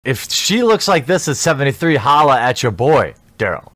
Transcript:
If she looks like this at 73, holla at your boy, Daryl.